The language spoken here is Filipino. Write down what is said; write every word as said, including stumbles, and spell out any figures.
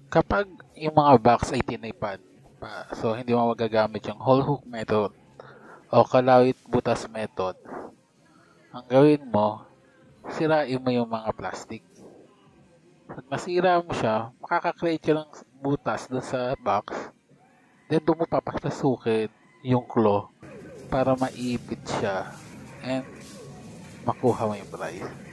Kapag yung mga box ay tinipad pa, so hindi mo magagamit yung whole hook method o kalawit butas method, ang gawin mo, sirain mo yung mga plastic. Pag nasira mo siya, makaka-create ka ng butas dun sa box, then doon mo papapasukin yung claw para maipit siya and makuha mo yung prize.